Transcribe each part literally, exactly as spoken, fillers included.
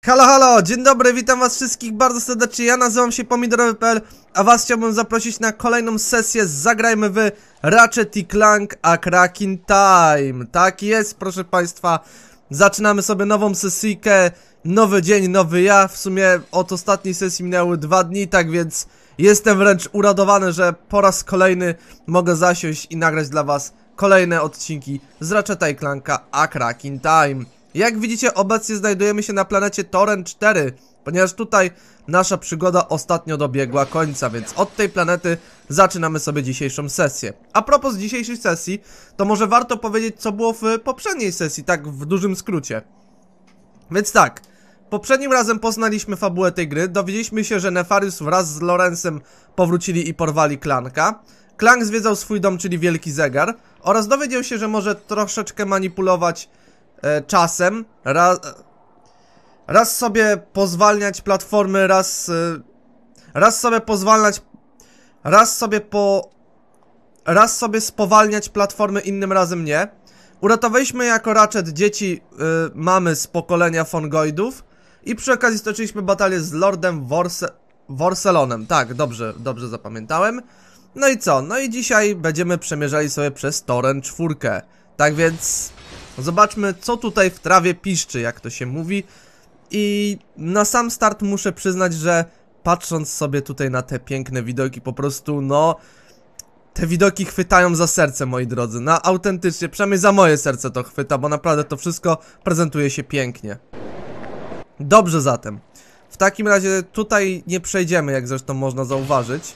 Halo, halo, dzień dobry, witam was wszystkich bardzo serdecznie, ja nazywam się Pomidorowy kropka p l, a was chciałbym zaprosić na kolejną sesję z Zagrajmy w Ratchet i Clank A Cracking Time. Tak jest, proszę państwa, zaczynamy sobie nową sesyjkę, nowy dzień, nowy ja. W sumie od ostatniej sesji minęły dwa dni, tak więc jestem wręcz uradowany, że po raz kolejny mogę zasiąść i nagrać dla was kolejne odcinki z Ratcheta i Clanka A Cracking Time. Jak widzicie, obecnie znajdujemy się na planecie Toren cztery, ponieważ tutaj nasza przygoda ostatnio dobiegła końca, więc od tej planety zaczynamy sobie dzisiejszą sesję. A propos dzisiejszej sesji, to może warto powiedzieć, co było w poprzedniej sesji, tak w dużym skrócie. Więc tak, poprzednim razem poznaliśmy fabułę tej gry, dowiedzieliśmy się, że Nefarius wraz z Lorenzem powrócili i porwali Clanka. Clank zwiedzał swój dom, czyli Wielki Zegar, oraz dowiedział się, że może troszeczkę manipulować e, czasem, raz, raz sobie pozwalniać platformy, raz, e, raz sobie pozwalniać, raz sobie po, raz sobie spowalniać platformy, innym razem nie. Uratowaliśmy jako Ratchet dzieci e, mamy z pokolenia Fongoidów i przy okazji stoczyliśmy batalię z Lordem Worse, Worselonem. Tak, dobrze, dobrze zapamiętałem. No i co? No i dzisiaj będziemy przemierzali sobie przez Toren cztery. Tak więc zobaczmy, co tutaj w trawie piszczy, jak to się mówi. I na sam start muszę przyznać, że patrząc sobie tutaj na te piękne widoki, po prostu no te widoki chwytają za serce, moi drodzy. No autentycznie, przynajmniej za moje serce to chwyta, bo naprawdę to wszystko prezentuje się pięknie. Dobrze zatem. W takim razie tutaj nie przejdziemy, jak zresztą można zauważyć.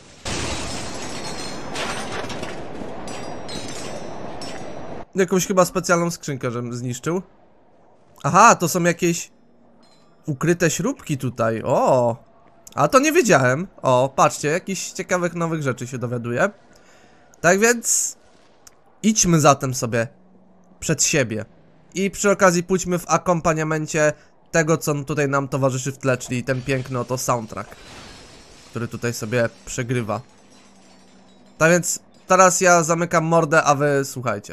Jakąś chyba specjalną skrzynkę, żebym zniszczył. Aha, to są jakieś ukryte śrubki tutaj. O, a to nie wiedziałem. O, patrzcie, jakichś ciekawych nowych rzeczy się dowiaduję. Tak więc idźmy zatem sobie przed siebie. I przy okazji pójdźmy w akompaniamencie tego, co tutaj nam towarzyszy w tle, czyli ten piękny oto soundtrack, który tutaj sobie przegrywa. Tak więc teraz ja zamykam mordę, a wy słuchajcie.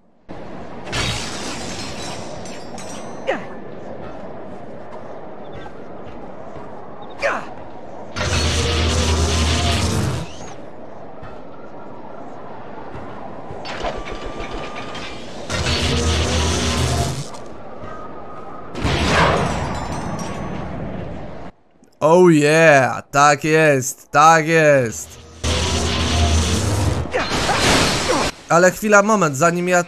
Oh yeah, tak jest, tak jest. Ale chwila, moment, zanim ja...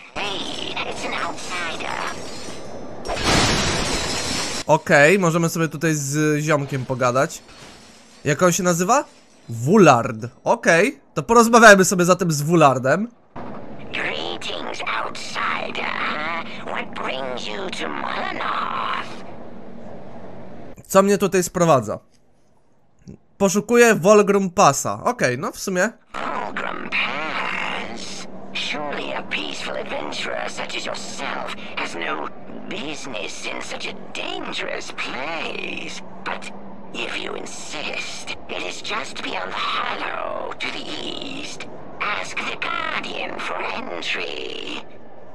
Okej, okay, możemy sobie tutaj z ziomkiem pogadać. Jak on się nazywa? Wulard. Okej, okay, to porozmawiajmy sobie zatem z Wulardem. Greetings, outsider. What brings you to Molinoth? Co mnie tutaj sprowadza? Poszukuję Volgrum Passa. Okej, okay, no w sumie. Volgrum Pass? Surely a peaceful adventurer such as yourself has no business in such a dangerous place. But if you insist, it is just beyond the hollow to the east. Ask the Guardian for entry.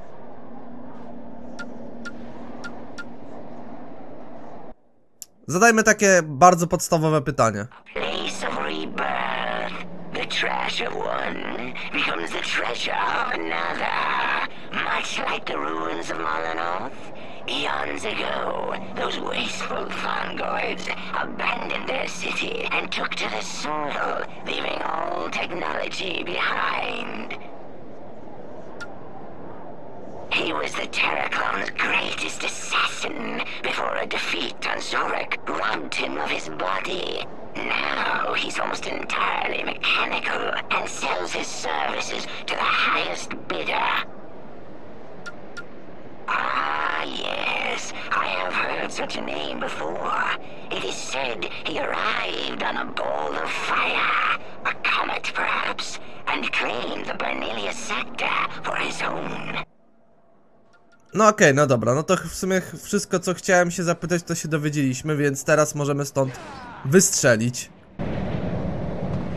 Zadajmy takie bardzo podstawowe pytanie. Place of rebirth. The trash of one becomes the treasure of another. Much like the ruins of Molinoth. Eons ago, those wasteful Fongoids abandoned their city and took to the soil, leaving all technology behind. He was the Terraclon's greatest assassin before a defeat on Zorek robbed him of his body. Now he's almost entirely mechanical and sells his services to the highest bidder. Ah, yes, I have heard such a name before. It is said he arrived on a ball of fire, a comet perhaps, and claimed the Bernelia sector for his own. No okej, okay, no dobra, no to w sumie wszystko, co chciałem się zapytać, to się dowiedzieliśmy, więc teraz możemy stąd wystrzelić.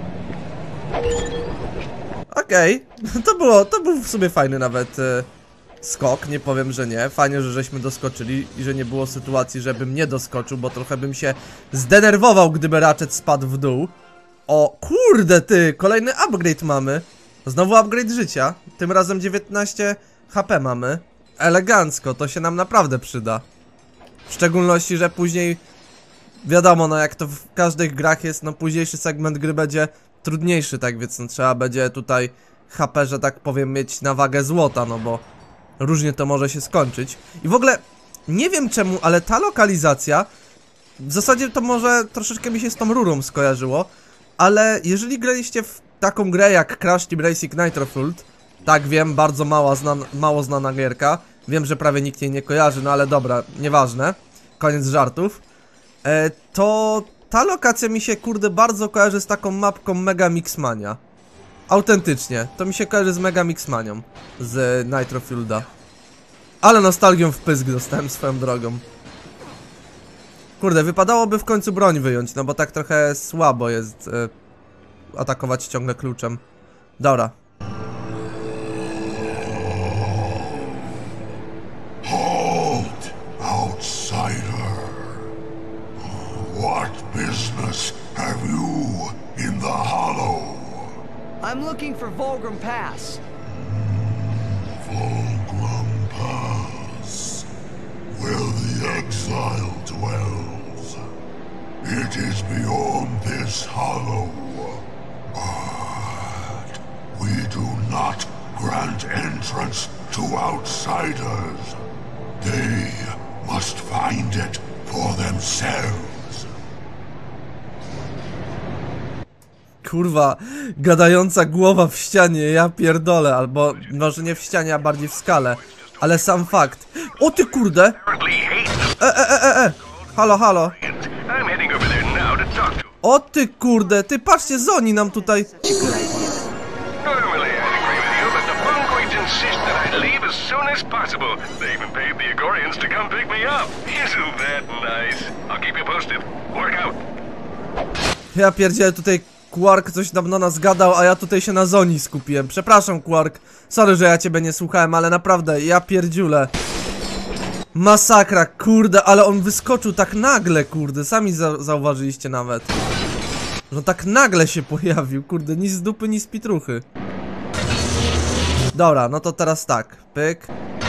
Okej, okay. to było, to był w sumie fajny nawet e, skok, nie powiem, że nie. Fajnie, że żeśmy doskoczyli i że nie było sytuacji, żebym nie doskoczył, bo trochę bym się zdenerwował, gdyby Ratchet spadł w dół. O, kurde ty, kolejny upgrade mamy. Znowu upgrade życia. Tym razem dziewiętnaście H P mamy. Elegancko, to się nam naprawdę przyda. W szczególności, że później wiadomo, no jak to w każdych grach jest, no późniejszy segment gry będzie trudniejszy, tak więc no, trzeba będzie tutaj H P, że tak powiem, mieć na wagę złota, no bo różnie to może się skończyć. I w ogóle nie wiem czemu, ale ta lokalizacja w zasadzie to może troszeczkę mi się z tą rurą skojarzyło, ale jeżeli graliście w taką grę jak Crash Team Racing Nitro Fueled, tak wiem, bardzo mała znan mało znana gierka, wiem, że prawie nikt jej nie kojarzy, no ale dobra, nieważne, koniec żartów, e, to ta lokacja mi się, kurde, bardzo kojarzy z taką mapką Mega Mixmania. Autentycznie, to mi się kojarzy z Mega Mixmanią z Nitro Fueleda. Ale nostalgią w pysk dostałem swoją drogą. Kurde, wypadałoby w końcu broń wyjąć, no bo tak trochę słabo jest e, atakować ciągle kluczem. Dobra. Halt, outsider. What business have you in the hollow? I'm looking for Volgrim Pass. Volgrim Pass, where the exile dwells. It is beyond this hollow. But we do not grant entrance to outsiders. They must find it for themselves. Kurwa, gadająca głowa w ścianie, ja pierdolę, albo może nie w ścianie, a bardziej w skale. Ale sam fakt. O ty kurde! E, e, e, e, e! Halo, halo! O ty kurde, ty patrzcie, Zoni nam tutaj... Ja pierdzielę, tutaj Quark coś nam na nas gadał, a ja tutaj się na Zoni skupiłem. Przepraszam, Quark, sorry, że ja ciebie nie słuchałem, ale naprawdę, ja pierdziulę. Masakra, kurde, ale on wyskoczył tak nagle, kurde, sami za zauważyliście nawet. Że tak nagle się pojawił, kurde, ni z dupy, ni z pitruchy. Dobra, no to teraz tak, pyk.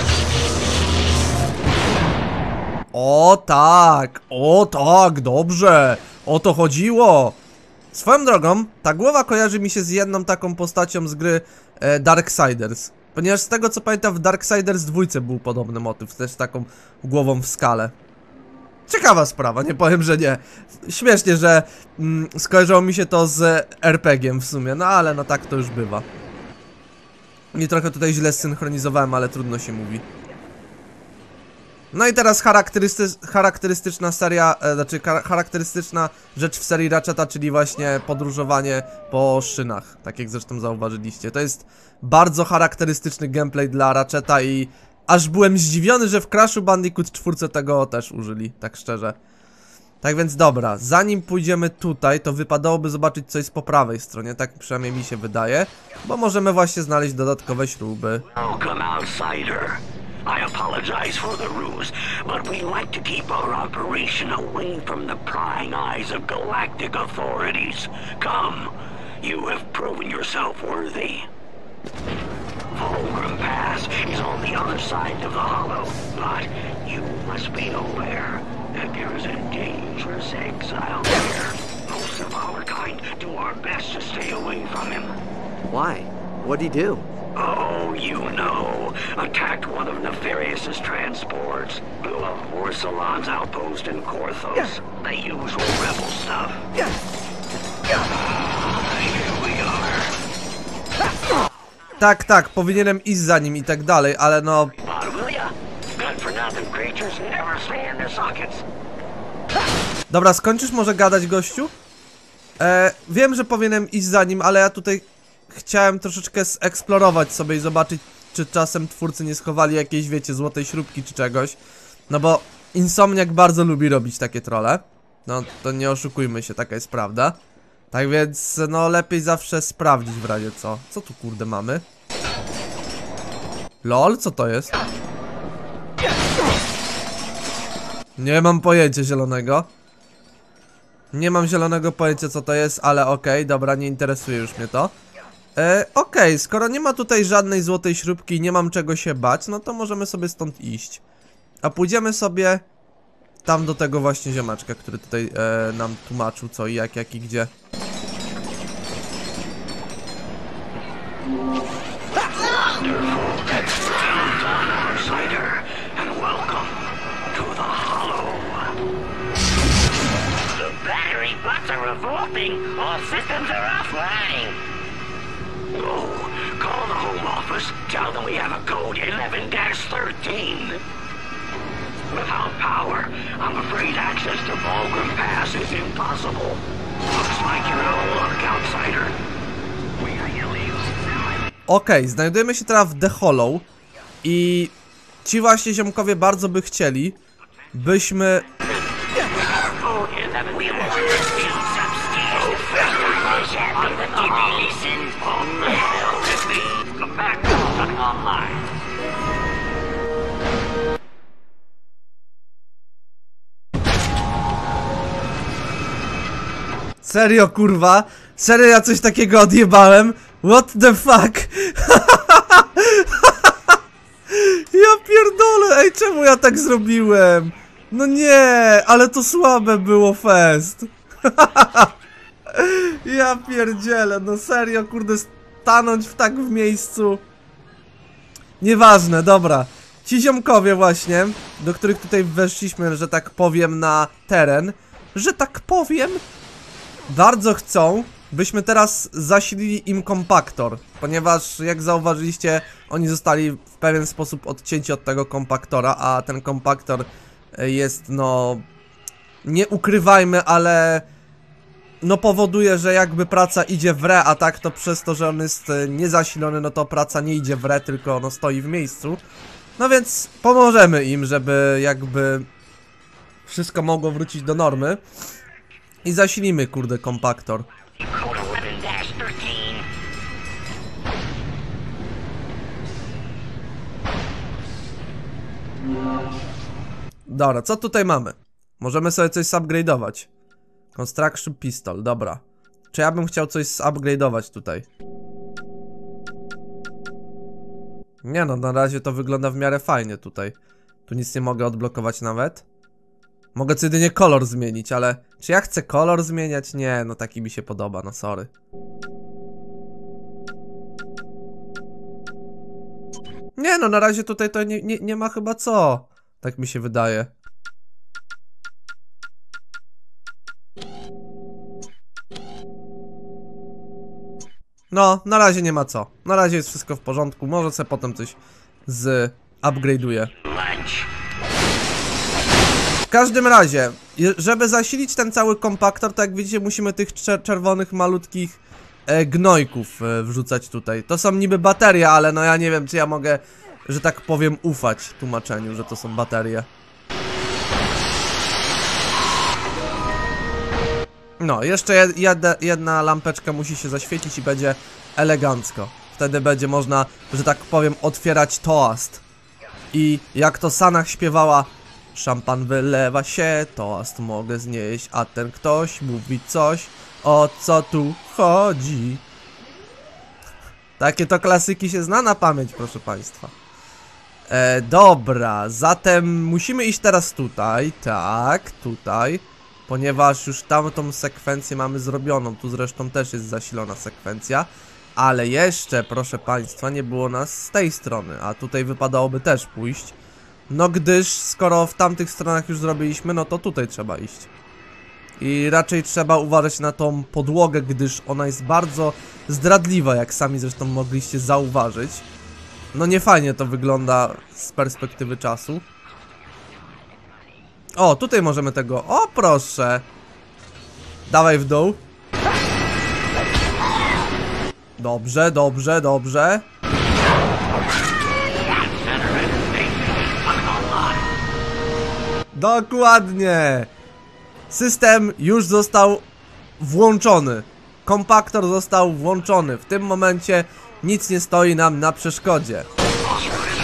O tak, o tak, dobrze, o to chodziło. Swoją drogą, ta głowa kojarzy mi się z jedną taką postacią z gry e, Darksiders. Ponieważ z tego co pamiętam, w Darksiders dwójce był podobny motyw, też z taką głową w skale. Ciekawa sprawa, nie powiem, że nie. Śmiesznie, że mm, skojarzyło mi się to z er pe giem w sumie, no ale no tak to już bywa. I trochę tutaj źle zsynchronizowałem, ale trudno się mówi. No i teraz charakterystyc charakterystyczna seria, e, znaczy charakterystyczna rzecz w serii Ratcheta, czyli właśnie podróżowanie po szynach, tak jak zresztą zauważyliście. To jest bardzo charakterystyczny gameplay dla Ratcheta i aż byłem zdziwiony, że w Crashu Bandicoot cztery tego też użyli, tak szczerze. Tak więc dobra, zanim pójdziemy tutaj, to wypadałoby zobaczyć, co jest po prawej stronie, tak przynajmniej mi się wydaje, bo możemy właśnie znaleźć dodatkowe śruby. Welcome, outsider. I apologize for the ruse, but we like to keep our operation away from the prying eyes of galactic authorities. Come, you have proven yourself worthy. Volgrim Pass is on the other side of the hollow, but you must be aware that there is a dangerous exile there. Most of our kind do our best to stay away from him. Why? What'd he do? Oh, you know, attacked one of Nefarious's transports, blew up Orsalon's outpost in Korthos. The usual rebel stuff. Ah, here we are. Tak, tak, powinienem iść za nim i tak dalej, ale no... But will ya? Good for nothing creatures never stay in their sockets. Dobra, skończysz może gadać, gościu? E, wiem, że powinienem iść za nim, ale ja tutaj chciałem troszeczkę zeksplorować sobie i zobaczyć, czy czasem twórcy nie schowali jakiejś, wiecie, złotej śrubki czy czegoś. No bo Insomniac bardzo lubi robić takie trolle. No, to nie oszukujmy się, taka jest prawda. Tak więc, no, lepiej zawsze sprawdzić w razie co. Co tu, kurde, mamy? Lol, co to jest? Nie mam pojęcia zielonego. Nie mam zielonego pojęcia, co to jest, ale okej, okay, dobra, nie interesuje już mnie to. E, okej, okay, skoro nie ma tutaj żadnej złotej śrubki i nie mam czego się bać, no to możemy sobie stąd iść. A pójdziemy sobie tam do tego właśnie ziomeczka, który tutaj e, nam tłumaczył co i jak, jak i gdzie. All systems are offline. Oh, call the home office. Tell them we have a code eleven dash thirteen. Without power, I'm afraid access to Volgrim Pass is impossible. Looks like you're out of luck, outsider. We are illegal. Okej, okay, znajdujemy się teraz w The Hollow i ci właśnie ziomkowie bardzo by chcieli, byśmy... Serio, kurwa? Serio, ja coś takiego odjebałem? What the fuck? Ja pierdolę, ej, czemu ja tak zrobiłem? No nie, ale to słabe było, fest. Ja pierdzielę, no serio, kurde, stanąć w tak w miejscu. Nieważne, dobra. Ci ziomkowie właśnie, do których tutaj weszliśmy, że tak powiem, na teren, że tak powiem, bardzo chcą, byśmy teraz zasilili im kompaktor, ponieważ jak zauważyliście, oni zostali w pewien sposób odcięci od tego kompaktora, a ten kompaktor jest, no, nie ukrywajmy, ale no powoduje, że jakby praca idzie w re, a tak to przez to, że on jest niezasilony, no to praca nie idzie w re, tylko ono stoi w miejscu. No więc pomożemy im, żeby jakby wszystko mogło wrócić do normy. I zasilimy, kurde, kompaktor. Dobra, co tutaj mamy? Możemy sobie coś zupgrade'ować. Construction pistol, dobra. Czy ja bym chciał coś zupgrade'ować tutaj? Nie no, na razie to wygląda w miarę fajnie tutaj. Tu nic nie mogę odblokować nawet. Mogę co jedynie kolor zmienić, ale czy ja chcę kolor zmieniać? Nie, no taki mi się podoba, no sorry. Nie no, na razie tutaj to nie, nie, nie ma chyba co. Tak mi się wydaje. No, na razie nie ma co. Na razie jest wszystko w porządku. Może sobie potem coś z upgrade'uję. W każdym razie, żeby zasilić ten cały kompaktor, to jak widzicie, musimy tych czerwonych, malutkich e, gnojków e, wrzucać tutaj. To są niby baterie, ale no ja nie wiem, czy ja mogę, że tak powiem, ufać tłumaczeniu, że to są baterie. No, jeszcze jed jedna lampeczka musi się zaświecić i będzie elegancko. Wtedy będzie można, że tak powiem, otwierać toast. I jak to Sanach śpiewała: szampan wylewa się, toast mogę znieść, a ten ktoś mówi coś, o co tu chodzi. Takie to klasyki się zna na pamięć, proszę państwa. E, dobra, zatem musimy iść teraz tutaj, tak, tutaj. Ponieważ już tamtą sekwencję mamy zrobioną, tu zresztą też jest zasilona sekwencja. Ale jeszcze, proszę państwa, nie było nas z tej strony, a tutaj wypadałoby też pójść. No gdyż, skoro w tamtych stronach już zrobiliśmy, no to tutaj trzeba iść. I raczej trzeba uważać na tą podłogę, gdyż ona jest bardzo zdradliwa, jak sami zresztą mogliście zauważyć. No nie fajnie to wygląda z perspektywy czasu. O, tutaj możemy tego... O, proszę! Dawaj w dół. Dobrze, dobrze, dobrze. Dokładnie! System już został włączony. Kompaktor został włączony. W tym momencie nic nie stoi nam na przeszkodzie.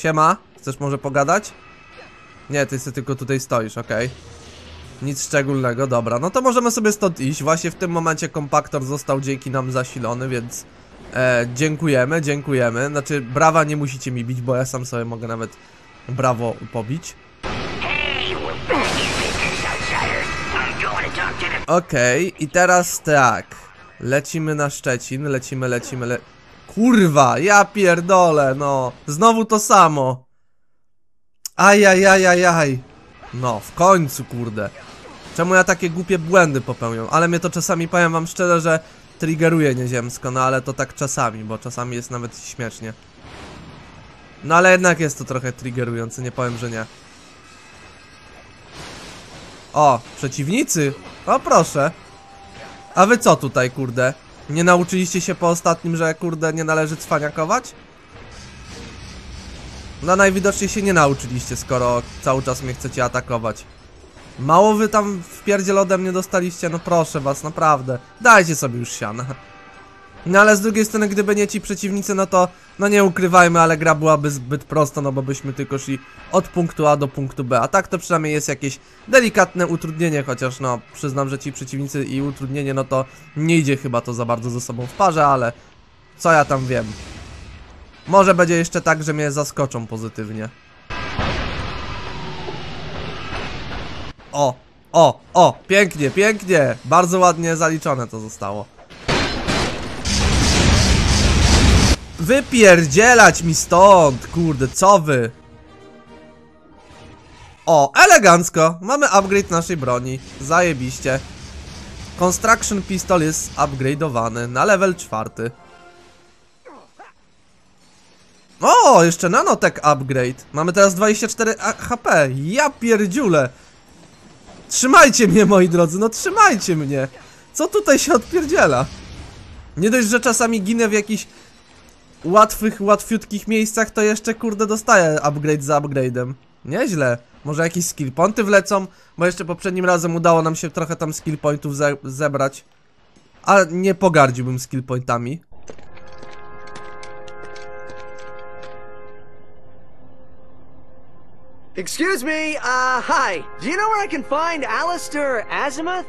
Siema, chcesz może pogadać? Nie, ty sobie tylko tutaj stoisz, okej. Okay. Nic szczególnego, dobra. No to możemy sobie stąd iść. Właśnie w tym momencie kompaktor został dzięki nam zasilony, więc e, dziękujemy, dziękujemy. Znaczy, brawa nie musicie mi bić, bo ja sam sobie mogę nawet brawo pobić. Okej, okay, i teraz tak. Lecimy na Szczecin, lecimy, lecimy, le... Kurwa, ja pierdolę, no. Znowu to samo. Ajajajajaj. No, w końcu, kurde. Czemu ja takie głupie błędy popełniam? Ale mnie to czasami, powiem wam szczerze, że triggeruje nieziemsko, no ale to tak czasami, bo czasami jest nawet śmiesznie. No ale jednak jest to trochę triggerujące, nie powiem, że nie. O, przeciwnicy! O, proszę. A wy co tutaj, kurde? Nie nauczyliście się po ostatnim, że kurde nie należy cwaniakować? No najwidoczniej się nie nauczyliście, skoro cały czas mnie chcecie atakować. Mało wy tam wpierdziel ode mnie dostaliście? No proszę was, naprawdę. Dajcie sobie już siana. No ale z drugiej strony, gdyby nie ci przeciwnicy, no to, no nie ukrywajmy, ale gra byłaby zbyt prosta, no bo byśmy tylko szli od punktu A do punktu B. A tak to przynajmniej jest jakieś delikatne utrudnienie, chociaż no, przyznam, że ci przeciwnicy i utrudnienie, no to nie idzie chyba to za bardzo ze sobą w parze, ale co ja tam wiem. Może będzie jeszcze tak, że mnie zaskoczą pozytywnie. O, o, o, pięknie, pięknie. Bardzo ładnie zaliczone to zostało. Wypierdzielać mi stąd, kurde, co wy? O, elegancko. Mamy upgrade naszej broni. Zajebiście. Construction Pistol jest upgrade'owany na level czwarty. O, jeszcze nanotech upgrade. Mamy teraz dwadzieścia cztery H P. Ja pierdziule. Trzymajcie mnie, moi drodzy, no trzymajcie mnie. Co tutaj się odpierdziela? Nie dość, że czasami ginę w jakichś łatwych, łatwiutkich miejscach, to jeszcze kurde dostaję upgrade za upgrade'em. Nieźle. Może jakieś skill pointy wlecą? Bo jeszcze poprzednim razem udało nam się trochę tam skill pointów ze zebrać. A nie pogardziłbym skill pointami. Excuse me, uh, hi. Do you know where I can find Alistair Azimuth?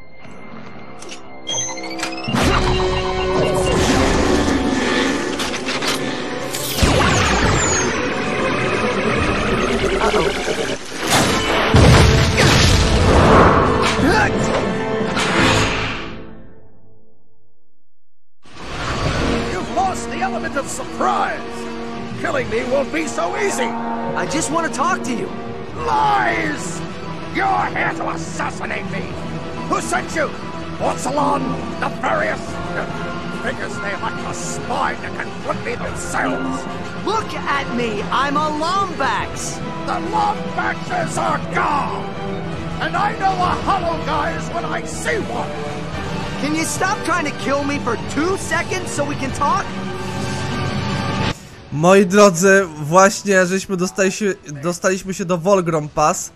You've lost the element of surprise. Killing me won't be so easy. I just want to talk to you. Lies! You're here to assassinate me. Who sent you? Orsalon? Nefarious? Figures they lack the spine to confront me themselves. Look at me. I'm a Lombax. The Lombaxes are gone. And I know a hollow guys when I see one. Can you stop trying to kill me for two seconds so we can talk? Moi drodzy, właśnie żeśmy dostali się, dostaliśmy się do Volgrom Pass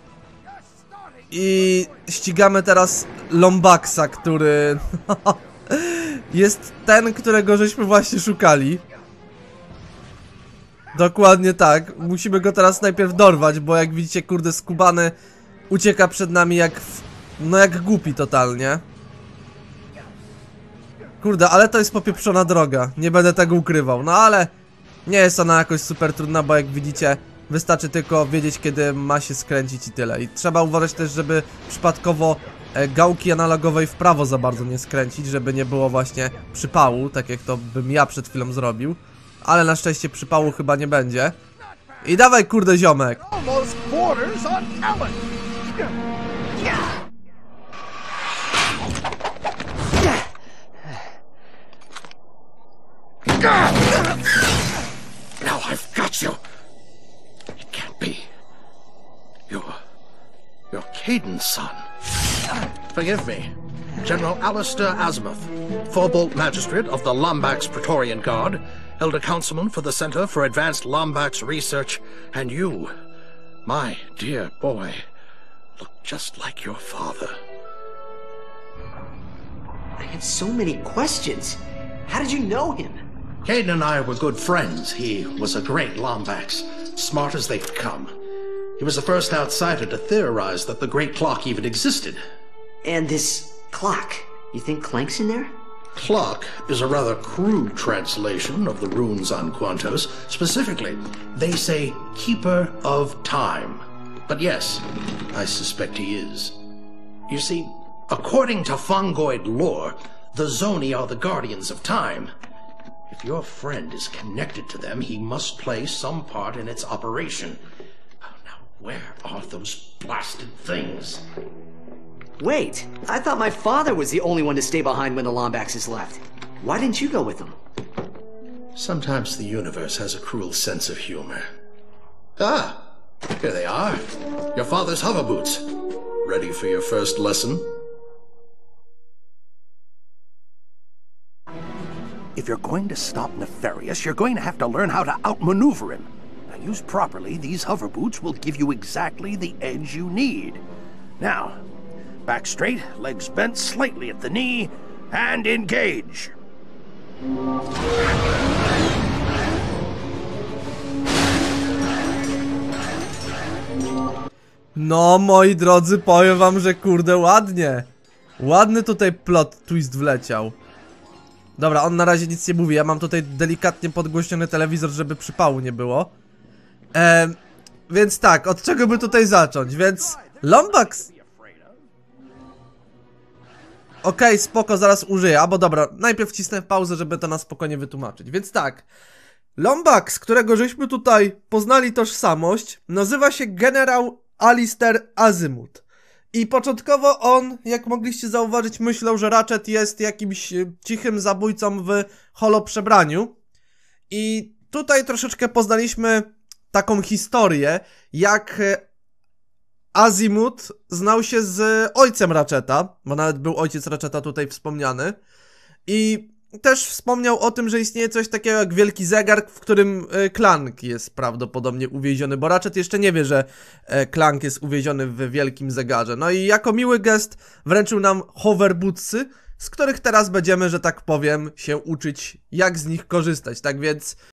i ścigamy teraz Lombaxa, który jest ten, którego żeśmy właśnie szukali. Dokładnie tak, musimy go teraz najpierw dorwać, bo jak widzicie, kurde, skubany ucieka przed nami jak w, no jak głupi totalnie. Kurde, ale to jest popieprzona droga, nie będę tego ukrywał, no ale nie jest ona jakoś super trudna, bo jak widzicie, wystarczy tylko wiedzieć, kiedy ma się skręcić i tyle. I trzeba uważać też, żeby przypadkowo e, gałki analogowej w prawo za bardzo nie skręcić, żeby nie było właśnie przypału, tak jak to bym ja przed chwilą zrobił. Ale na szczęście przypału chyba nie będzie. I dawaj, kurde, ziomek! Almost borders on talent. Now I've got you. It can't be. You're... you're Caden's son. Forgive me. General Alistair Azimuth, Forbolt Magistrate of the Lombax Praetorian Guard, Elder Councilman for the Center for Advanced Lombax Research, and you, my dear boy, look just like your father. I have so many questions. How did you know him? Caden and I were good friends. He was a great Lombax, smart as they could come. He was the first outsider to theorize that the Great Clock even existed. And this clock, you think Clank's in there? Clock is a rather crude translation of the runes on Quantos. Specifically, they say Keeper of Time. But yes, I suspect he is. You see, according to Fungoid lore, the Zoni are the guardians of time. If your friend is connected to them, he must play some part in its operation. Now, where are those blasted things? Wait, I thought my father was the only one to stay behind when the Lombaxes left. Why didn't you go with them? Sometimes the universe has a cruel sense of humor. Ah, here they are. Your father's hover boots. Ready for your first lesson? If you're going to stop Nefarious, you're going to have to learn how to outmaneuver him. Now, used properly, these hover boots will give you exactly the edge you need. Now, back straight, legs bent slightly at the knee, and engage. No, moi drodzy, powiem wam, że kurde, ładnie. Ładny tutaj plot twist wleciał. Dobra, on na razie nic nie mówi, ja mam tutaj delikatnie podgłośniony telewizor, żeby przypału nie było. Ehm, więc tak, od czego by tutaj zacząć? Więc Lombax... Okej, okay, spoko, zaraz użyję, albo dobra, najpierw wcisnę pauzę, żeby to na spokojnie wytłumaczyć. Więc tak, Lombax, którego żeśmy tutaj poznali tożsamość, nazywa się generał Alistair Azimuth. I początkowo on, jak mogliście zauważyć, myślał, że Ratchet jest jakimś cichym zabójcą w holoprzebraniu. I tutaj troszeczkę poznaliśmy taką historię, jak Azimuth znał się z ojcem Ratcheta, bo nawet był ojciec Ratcheta tutaj wspomniany. I też wspomniał o tym, że istnieje coś takiego jak wielki zegar, w którym Clank jest prawdopodobnie uwieziony, bo Ratchet jeszcze nie wie, że Clank jest uwieziony w wielkim zegarze. No i jako miły gest wręczył nam hover bootsy, z których teraz będziemy, że tak powiem, się uczyć, jak z nich korzystać. Tak więc